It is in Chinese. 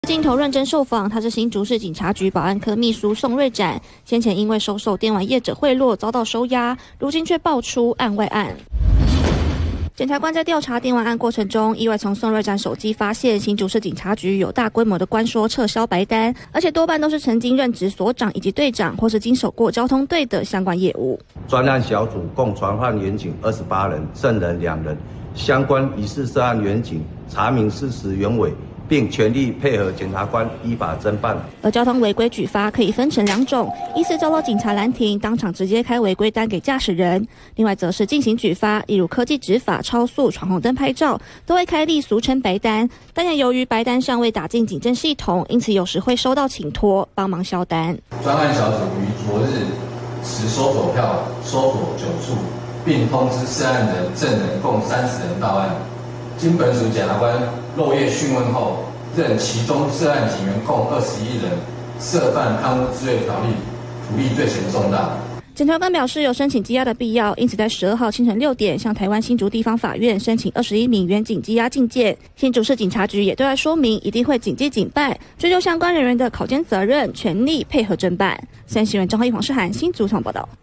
镜头认真受访，他是新竹市警察局保安科秘书宋瑞展，先前因为收受电玩业者贿赂遭到收押，如今却爆出案外案。检察官在调查电玩案过程中，意外从宋瑞展手机发现新竹市警察局有大规模的关说撤销白单，而且多半都是曾经任职所长以及队长，或是经手过交通队的相关业务。 专案小组共传唤员警28人，证人2人，相关疑似涉案员警查明事实原委，并全力配合检察官依法侦办。 而交通违规举发可以分成2种，依次遭到警察拦停，当场直接开违规单给驾驶人；另外则是进行举发，例如科技执法、超速、闯红灯拍照，都会开立俗称白单。但也由于白单尚未打进警政系统，因此有时会收到请托帮忙销单。 专案小组于昨日持搜索票搜索9处，并通知涉案人证人共30人到案。经本署检察官漏夜讯问后，认其中涉案警员共21人涉犯贪污治罪条例图利罪嫌重大。 检察官表示有申请羁押的必要，因此在12号清晨6点向台湾新竹地方法院申请21名员警羁押禁见。新竹市警察局也对外说明，一定会谨记警办，追究相关人员的考监责任，全力配合侦办。三新闻张浩一、黄世涵新竹采访报道。